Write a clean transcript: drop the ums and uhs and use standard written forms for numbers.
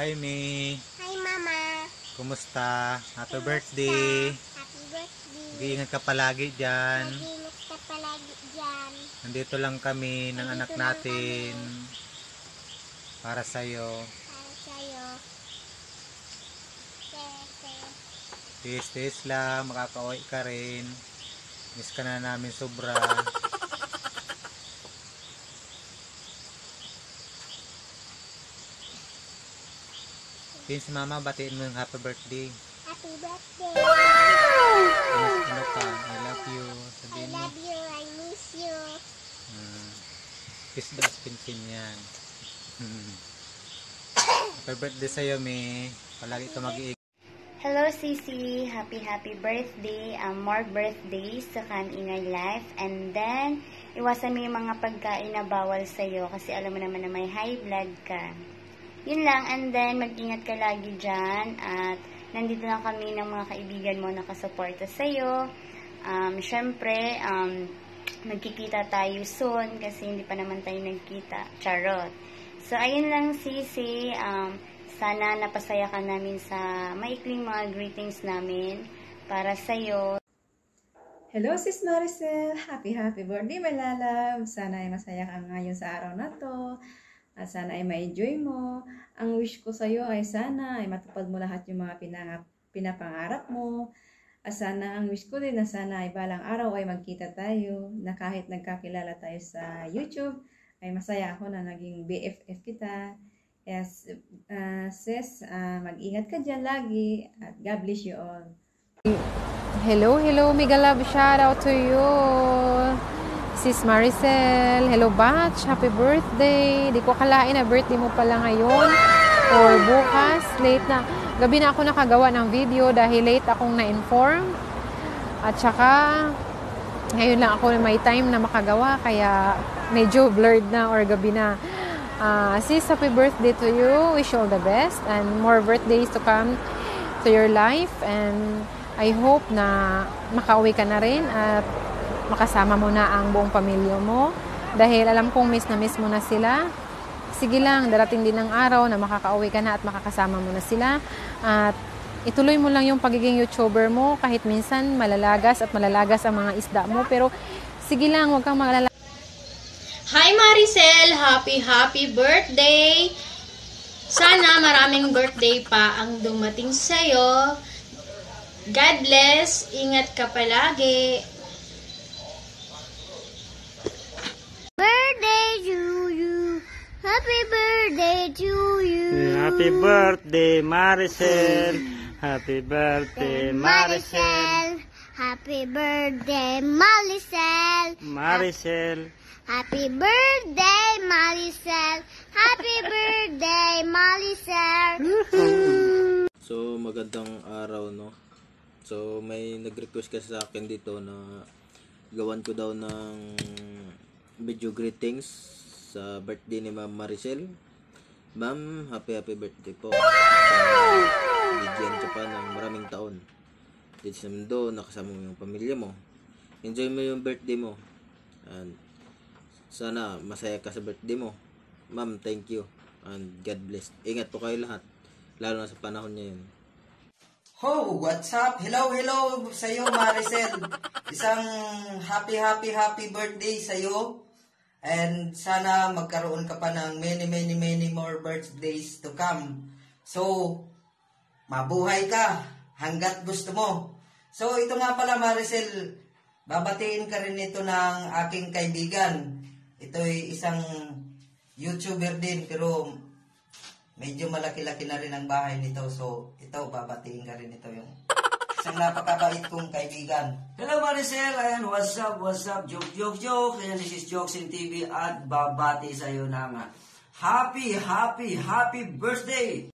Hi, May. Hi, Mama. Kumusta? Happy Kumusta? birthday. Happy birthday. Mag-iingat ka palagi dyan. Mag-ingat ka palagi dyan. Nandito lang kami ng anak Nandito lang natin. Para sa'yo. Para sa'yo. Tete. Tiis-tiis lang. Makaka-uwi ka rin. Miss ka na namin sobra. Si Mama, batiin mo yung happy birthday. Happy birthday. Ano ka? I love you. I Sabihin mo. love you. I miss you. Kiss the spin yan. Happy birthday sa'yo, May. Palagi ka mag-iig. Hello, Sisi. Happy birthday. More birthdays sa Kan-Ingay Life. And then, iwasan mo yung mga pagkain na bawal sa'yo kasi alam mo naman na may high blood ka. Yun lang. And then, mag-ingat ka lagi dyan. At nandito lang kami ng mga kaibigan mo na nakasuporta sa'yo. Syempre, magkikita tayo soon kasi hindi pa naman tayo nagkita. Charot. So, ayun lang, Sisi. Sana napasaya ka namin sa maikling mga greetings namin para sa'yo. Hello, Sis Maricel! Happy birthday, my lalab! Sana ay masaya ka ngayon sa araw na to. At sana ay ma-enjoy mo. Ang wish ko sa'yo ay sana ay matupad mo lahat yung mga pinapangarap mo. At sana ang wish ko din na sana ay balang araw ay magkita tayo. Na kahit nagkakilala tayo sa YouTube, ay masaya ako na naging BFF kita. Yes, sis, mag-ingat ka dyan lagi. At God bless you all. Hello, mega love, shout out to you, Sis Maricel. Hello, Batch, happy birthday. Di ko kalain na birthday mo pala ngayon or bukas. Late na, gabi na ako nakagawa ng video dahil late akong na-inform. At saka ngayon lang ako may time na makagawa kaya medyo blurred na or gabi na. Sis, happy birthday to you. Wish you all the best and more birthdays to come to your life. And I hope na makauwi ka na rin at makasama mo na ang buong pamilya mo. Dahil alam kong miss na miss mo na sila. Sige lang, darating din ang araw na makakauwi ka na at makakasama mo na sila. At ituloy mo lang yung pagiging YouTuber mo kahit minsan malalagas ang mga isda mo. Pero sige lang, huwag kang magalala. Hi Maricel! Happy birthday! Sana maraming birthday pa ang dumating sa'yo. God bless! Ingat ka palagi! Birthday to you. Happy birthday to you. Happy birthday, Maricel! Happy birthday, Maricel! Happy birthday, Maricel. Maricel! Happy birthday, Maricel. Happy birthday, Maricel. So, magandang araw, no? So, may nag-request kasi sa akin dito na gawan ko daw ng video greetings sa birthday ni Ma'am Maricel. Ma'am, happy birthday po. Bigyan ka pa ng maraming taon. Dito sa mundo, nakasama mo yung pamilya mo. Enjoy mo yung birthday mo. And sana masaya ka sa birthday mo. Ma'am, thank you. And God bless. Ingat po kayo lahat. Lalo na sa panahon niya yun. Ho, what's up? Hello sa iyo, Maricel. Isang happy birthday sa iyo. And sana magkaroon ka pa ng many more birthdays to come. So, mabuhay ka hanggat gusto mo. So, ito nga pala, Maricel, babatiin ka rin ito ng aking kaibigan. Ito ay isang YouTuber din, pero medyo malaki-laki na rin ang bahay nito. So, ito, babatiin ka rin ito yung isang napakabait kong kaibigan. Hello Maricel, ayan, what's up, joke. Ayan, this is Jokesing TV at babati sa'yo ng happy birthday